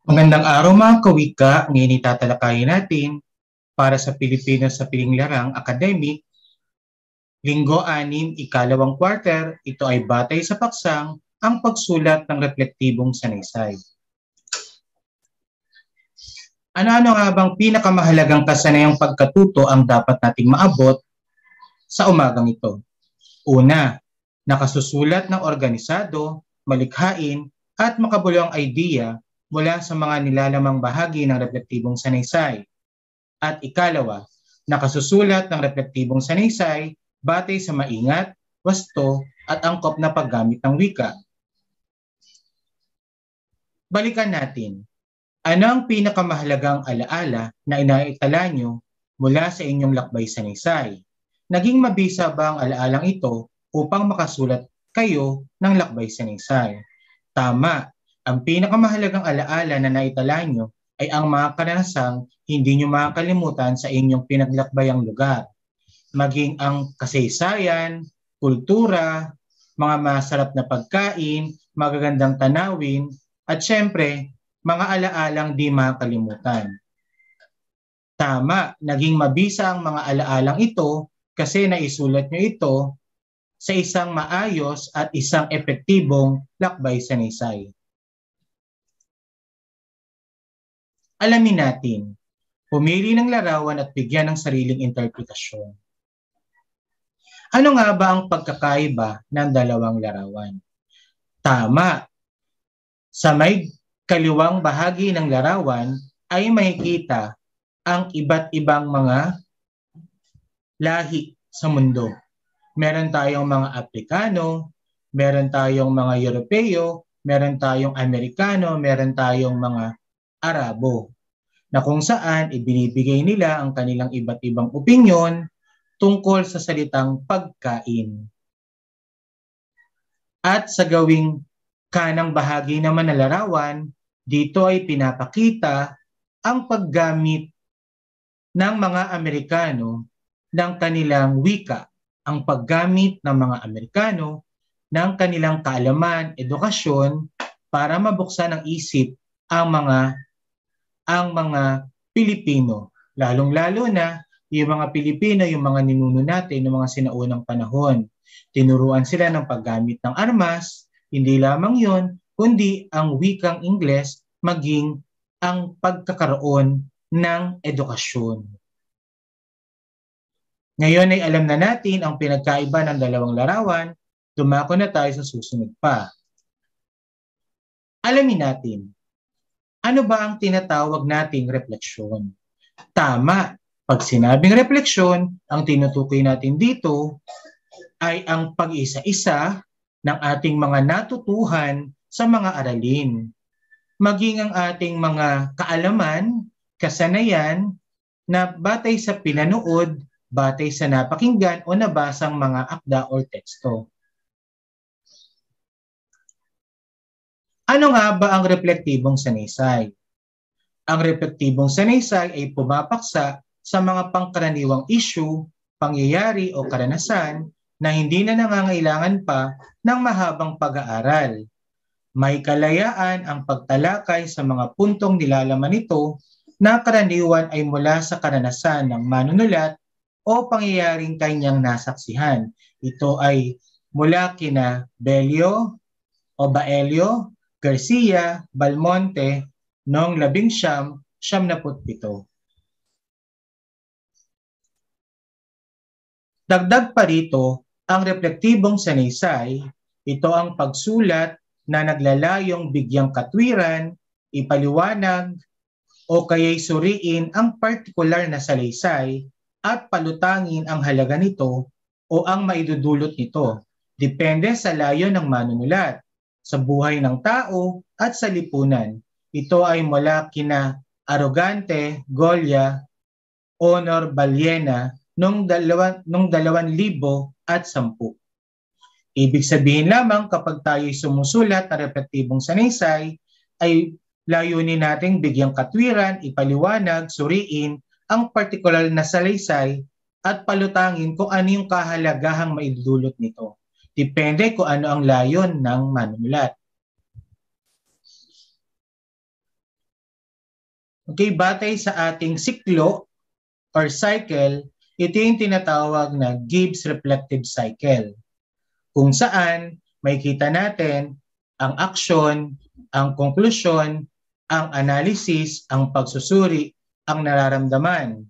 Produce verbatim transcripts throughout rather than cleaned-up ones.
Magandang araw mga kawika, ngayon itatalakayin natin para sa Pilipino sa Piling Larang Academic, Linggo anim, ikalawang quarter, ito ay batay sa paksang ang pagsulat ng reflektibong sanaysay. Ano-ano nga bang pinakamahalagang kasanayang pagkatuto ang dapat nating maabot sa umagang ito? Una, nakasusulat ng organisado, malikhain, at makabuluhang idea mula sa mga nilalamang bahagi ng reflektibong sanaysay. At ikalawa, nakasusulat ng reflektibong sanaysay batay sa maingat, wasto, at angkop na paggamit ng wika. Balikan natin, ano ang pinakamahalagang alaala na inaitala nyo mula sa inyong lakbay sanaysay? Naging mabisa ba ang alaalang ito upang makasulat kayo ng lakbay sanaysay? Tama, ang pinakamahalagang alaala na naitala nyo ay ang mga karanasang hindi nyo makakalimutan sa inyong pinaglakbayang lugar. Maging ang kasaysayan, kultura, mga masarap na pagkain, magagandang tanawin, at syempre, mga alaalang di makakalimutan. Tama, naging mabisa ang mga alaalang ito kasi naisulat nyo ito sa isang maayos at isang epektibong lakbay sanaysay. Alamin natin, pumili ng larawan at bigyan ng sariling interpretasyon. Ano nga ba ang pagkakaiba ng dalawang larawan? Tama, sa may kaliwang bahagi ng larawan ay makikita ang iba't ibang mga lahi sa mundo. Meron tayong mga Afrikano, meron tayong mga Europeo, meron tayong Amerikano, meron tayong mga Arabo, na kung saan ibinibigay nila ang kanilang iba't ibang opinyon tungkol sa salitang pagkain. At sa gawing kanang bahagi naman ng larawan, dito ay pinapakita ang paggamit ng mga Amerikano ng kanilang wika, ang paggamit ng mga Amerikano ng kanilang kaalaman, edukasyon para mabuksan ang isip ang mga ang mga Pilipino, lalong-lalo na yung mga Pilipino, yung mga ninuno natin ng mga sinaunang panahon. Tinuruan sila ng paggamit ng armas, hindi lamang yon, kundi ang wikang Ingles maging ang pagkakaroon ng edukasyon. Ngayon ay alam na natin ang pinagkaiba ng dalawang larawan, dumako na tayo sa susunod pa. Alamin natin, ano ba ang tinatawag nating refleksyon? Tama, pag sinabing refleksyon, ang tinutukoy natin dito ay ang pag-isa-isa ng ating mga natutuhan sa mga aralin. Maging ang ating mga kaalaman, kasanayan, na batay sa pinanood, batay sa napakinggan o nabasang mga akda o teksto. Ano nga ba ang reflektibong sanaysay? Ang reflektibong sanaysay ay pumapaksa sa mga pangkaraniwang issue, pangyayari o karanasan na hindi na nangangailangan pa ng mahabang pag-aaral. May kalayaan ang pagtalakay sa mga puntong nilalaman nito na karaniwan ay mula sa karanasan ng manunulat o pangyayaring kanyang nasaksihan. Ito ay mula kina Belio o Baelio, Garcia, Balmonte, noong labing siyam, siyam na putpito. Dagdag pa rito, ang reflektibong sanaysay, ito ang pagsulat na naglalayong bigyang katwiran, ipaliwanag, o kaya'y suriin ang partikular na salaysay at palutangin ang halaga nito o ang maidudulot nito. Depende sa layo ng manunulat, sa buhay ng tao at sa lipunan. Ito ay mula kina Arrogante, Goya, Honor Baliena noong dalawa, noong dalawang libo at sampu. Ibig sabihin lamang kapag tayo sumusulat na reflektibong sanaysay, ay layunin nating bigyang katwiran, ipaliwanag, suriin ang partikular na salaysay at palutangin kung ano yung kahalagahang maidudulot nito. Depende kung ano ang layon ng manunulat. Okay, batay sa ating siklo or cycle, ito yung tinatawag na Gibbs reflective cycle, kung saan may kita natin ang aksyon, ang konklusyon, ang analysis, ang pagsusuri, ang nararamdaman.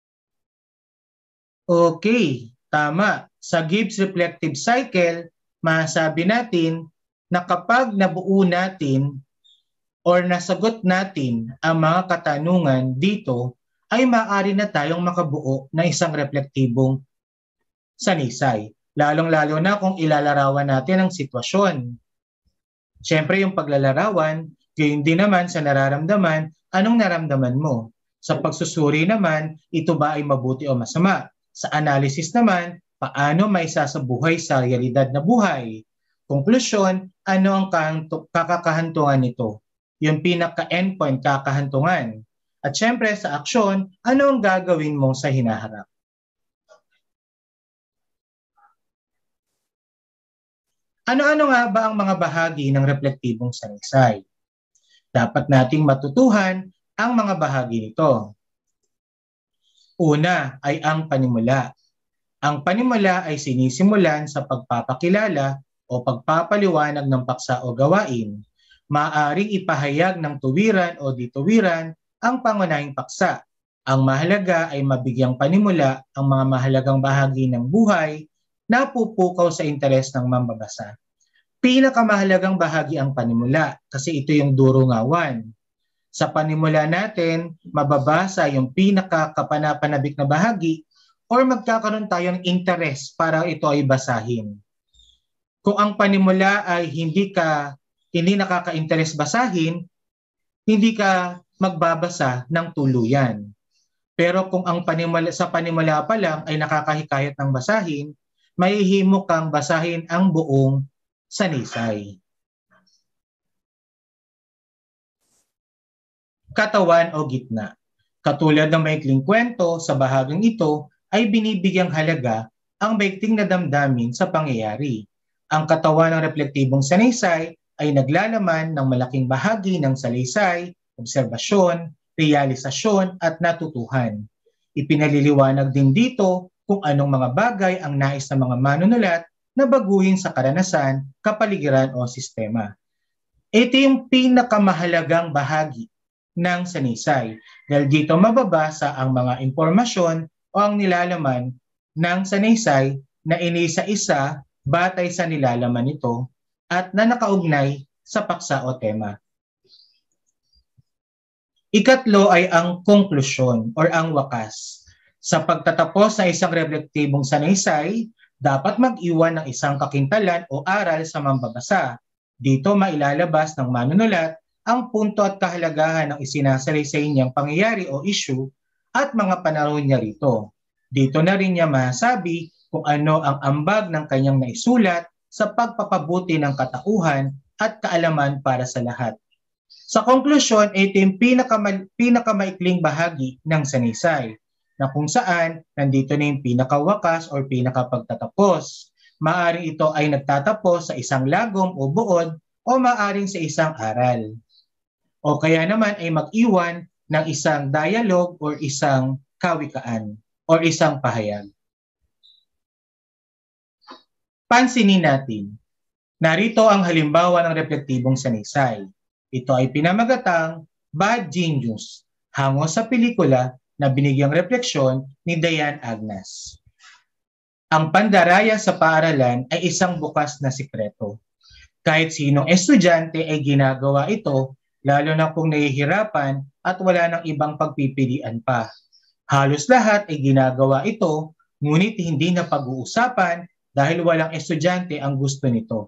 Okay, tama. Sa Gibbs reflective cycle, masabi natin na kapag nabuo natin or nasagot natin ang mga katanungan dito, ay maaari na tayong makabuo ng isang reflektibong sanaysay. Lalong-lalo na kung ilalarawan natin ang sitwasyon. Siyempre yung paglalarawan, gayon din naman sa nararamdaman, anong naramdaman mo? Sa pagsusuri naman, ito ba ay mabuti o masama? Sa analysis naman, paano may sasabuhay sa realidad na buhay? Konklusyon, ano ang kakakahantungan nito? Yung pinaka-endpoint, kakahantungan. At syempre sa aksyon, ano ang gagawin mo sa hinaharap? Ano-ano nga ba ang mga bahagi ng reflektibong sanaysay? Dapat nating matutuhan ang mga bahagi nito. Una ay ang panimula. Ang panimula ay sinisimulan sa pagpapakilala o pagpapaliwanag ng paksa o gawain. Maaaring ipahayag ng tuwiran o dituwiran ang pangunahing paksa. Ang mahalaga ay mabigyang panimula ang mga mahalagang bahagi ng buhay na pupukaw sa interes ng mambabasa. Pinakamahalagang bahagi ang panimula kasi ito yung durungawan. Sa panimula natin, mababasa yung pinakakapanapanabik na bahagi or magkakaroon tayo ng interes para ito ay basahin. Kung ang panimula ay hindi ka hindi nakaka-interes basahin, hindi ka magbabasa ng tuluyan. Pero kung ang panimula, sa panimula pa lang ay nakakahikayat ng basahin, mahihimo kang basahin ang buong sanaysay. Katawan o gitna. Katulad ng maikling kwento, sa bahaging ito ay binibigyang halaga ang maikling na damdamin sa pangyayari. Ang katawan ng reflektibong sanaysay ay naglalaman ng malaking bahagi ng salaysay, obserbasyon, realisasyon at natutuhan. Ipinaliliwanag din dito kung anong mga bagay ang nais ng mga manunulat na baguhin sa karanasan, kapaligiran o sistema. Ito yung pinakamahalagang bahagi ng sanaysay dahil dito mababasa ang mga impormasyon o ang nilalaman ng sanaysay na inisa-isa batay sa nilalaman nito at na nakaugnay sa paksa o tema. Ikatlo ay ang konklusyon or ang wakas. Sa pagtatapos ng isang reflektibong sanaysay, dapat mag-iwan ng isang kakintalan o aral sa mambabasa. Dito mailalabas ng manunulat ang punto at kahalagahan ng isinasalaysay niyang pangyayari o issue at mga panahon niya rito. Dito na rin niya masabi kung ano ang ambag ng kanyang naisulat sa pagpapabuti ng katauhan at kaalaman para sa lahat. Sa konklusyon, ito yung pinakama, pinakamaikling bahagi ng sanaysay na kung saan nandito na yung pinakawakas o pinakapagtatapos. Maaring ito ay nagtatapos sa isang lagom o buod o maaring sa isang aral. O kaya naman ay mag-iwan ng isang dialogue o isang kawikaan o isang pahayag. Pansinin natin, narito ang halimbawa ng reflektibong sanaysay. Ito ay pinamagatang Bad Genius, hango sa pelikula na binigyang refleksyon ni Diane Agnas. Ang pandaraya sa paaralan ay isang bukas na sikreto. Kahit sinong estudyante ay ginagawa ito, lalo na kung nahihirapan at wala ng ibang pagpipilian pa. Halos lahat ay ginagawa ito, ngunit hindi na pag-uusapan dahil walang estudyante ang gusto nito.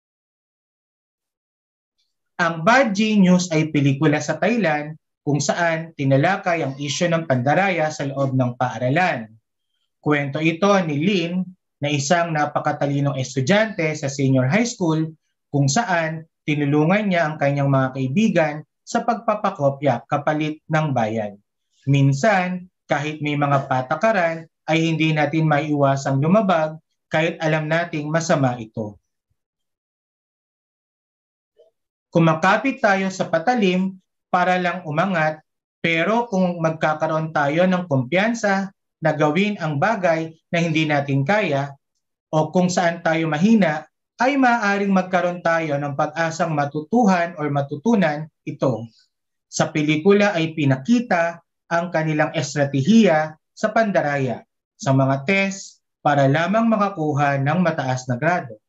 Ang Bad Genius ay pelikula sa Thailand kung saan tinalakay ang isyu ng pandaraya sa loob ng paaralan. Kwento ito ni Lin na isang napakatalinong estudyante sa senior high school kung saan tinulungan niya ang kanyang mga kaibigan sa pagpapakopya kapalit ng bayad. Minsan, kahit may mga patakaran, ay hindi natin maiiwasang lumabag kahit alam nating masama ito. Kumakapit tayo sa patalim para lang umangat Pero kung magkakaroon tayo ng kumpiyansa na gawin ang bagay na hindi natin kaya o kung saan tayo mahina, ay maaaring magkaroon tayo ng pag-asang matutuhan o matutunan ito. Sa pelikula ay pinakita ang kanilang estratehiya sa pandaraya sa mga test para lamang makakuha ng mataas na grado.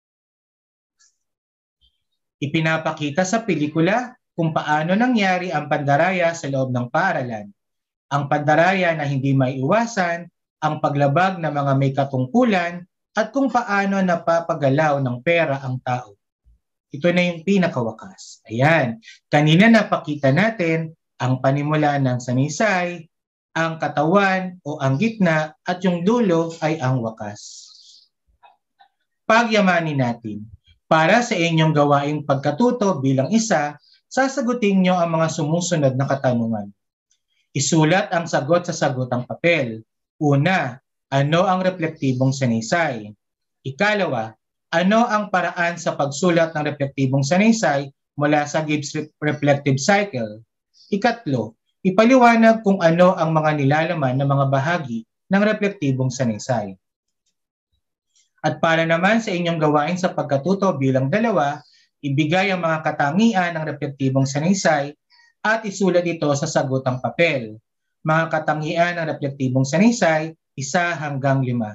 Ipinapakita sa pelikula kung paano nangyari ang pandaraya sa loob ng paaralan. Ang pandaraya na hindi maiiwasan, ang paglabag ng mga may katungkulan, at kung paano napapagalaw ng pera ang tao. Ito na yung pinakawakas. Ayan, kanina napakita natin ang panimula ng sanaysay, ang katawan o ang gitna, at yung dulo ay ang wakas. Pagyamanin natin. Para sa inyong gawaing pagkatuto bilang isa, sasagutin nyo ang mga sumusunod na katanungan. Isulat ang sagot sa sagutang papel. Una, ano ang reflektibong sanaysay? Ikalawa, ano ang paraan sa pagsulat ng reflektibong sanaysay mula sa Gibbs Reflective Cycle? Ikatlo, ipaliwanag kung ano ang mga nilalaman ng mga bahagi ng reflektibong sanaysay. At para naman sa inyong gawain sa pagkatuto bilang dalawa, ibigay ang mga katangian ng reflektibong sanaysay at isulat ito sa sagutang papel. Mga katangian ng reflektibong sanaysay, isa hanggang lima.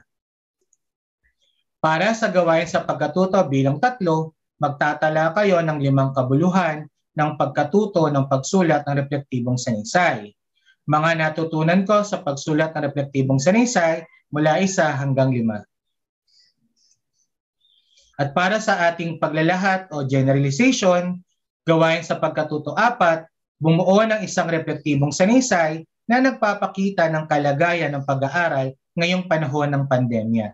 Para sa gawain sa pagkatuto bilang tatlo, magtatala kayo ng limang kabuluhan ng pagkatuto ng pagsulat ng reflektibong sanaysay. Mga natutunan ko sa pagsulat ng reflektibong sanaysay mula isa hanggang lima. At para sa ating paglalahat o generalization, gawain sa pagkatuto apat, bumuo ng isang reflektibong sanaysay na nagpapakita ng kalagayan ng pag-aaral ngayong panahon ng pandemya.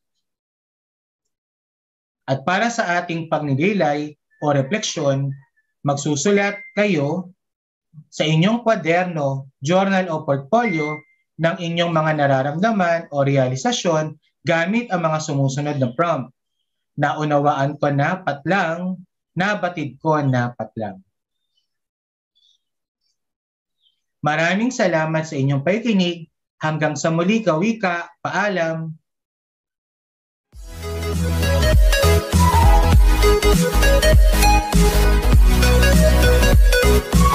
At para sa ating pagnilay o refleksyon, magsusulat kayo sa inyong kwaderno, journal o portfolio ng inyong mga nararamdaman o realisasyon gamit ang mga sumusunod na prompt. Naunawaan ko na patlang, nabatid ko na patlang. Maraming salamat sa inyong pakikinig. Hanggang sa muli, kawika, paalam. Thank you.